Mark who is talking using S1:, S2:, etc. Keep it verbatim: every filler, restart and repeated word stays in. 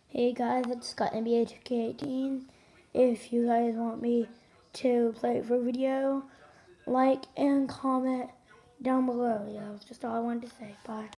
S1: Hey guys, it's got N B A two K eighteen. If you guys want me to play for a video, like and comment down below. Yeah, that's just all I wanted to say. Bye.